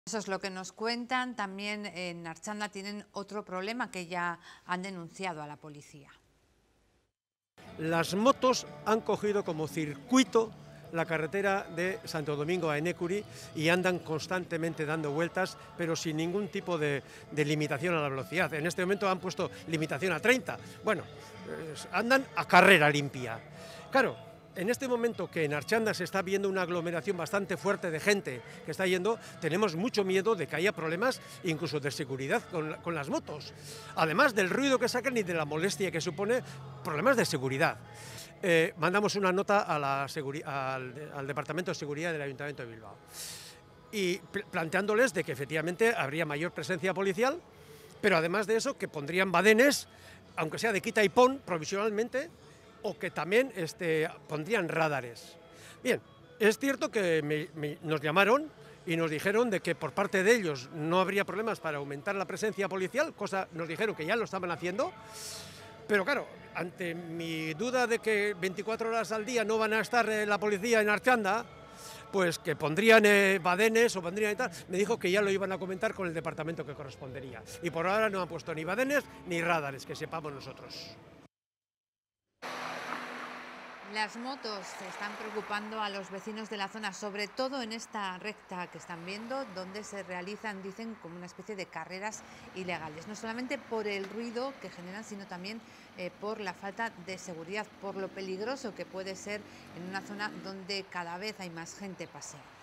Eso es lo que nos cuentan. También en Archanda tienen otro problema que ya han denunciado a la policía. Las motos han cogido como circuito la carretera de Santo Domingo a Ennécuri y andan constantemente dando vueltas, pero sin ningún tipo de limitación a la velocidad. En este momento han puesto limitación a 30. Bueno, andan a carrera limpia. Claro, en este momento que en Archanda se está viendo una aglomeración bastante fuerte de gente que está yendo, tenemos mucho miedo de que haya problemas incluso de seguridad con las motos. Además del ruido que sacan y de la molestia que supone, problemas de seguridad. Mandamos una nota a al Departamento de Seguridad del Ayuntamiento de Bilbao y planteándoles de que efectivamente habría mayor presencia policial, pero además de eso que pondrían badenes, aunque sea de quita y pon provisionalmente, o que también pondrían radares. Bien, es cierto que nos llamaron y nos dijeron de que por parte de ellos no habría problemas para aumentar la presencia policial, cosa nos dijeron que ya lo estaban haciendo, pero claro, ante mi duda de que 24 horas al día no van a estar la policía en Archanda, pues que pondrían badenes o pondrían y tal, me dijo que ya lo iban a comentar con el departamento que correspondería. Y por ahora no han puesto ni badenes ni radares, que sepamos nosotros. Las motos están preocupando a los vecinos de la zona, sobre todo en esta recta que están viendo, donde se realizan, dicen, como una especie de carreras ilegales. No solamente por el ruido que generan, sino también por la falta de seguridad, por lo peligroso que puede ser en una zona donde cada vez hay más gente pasea.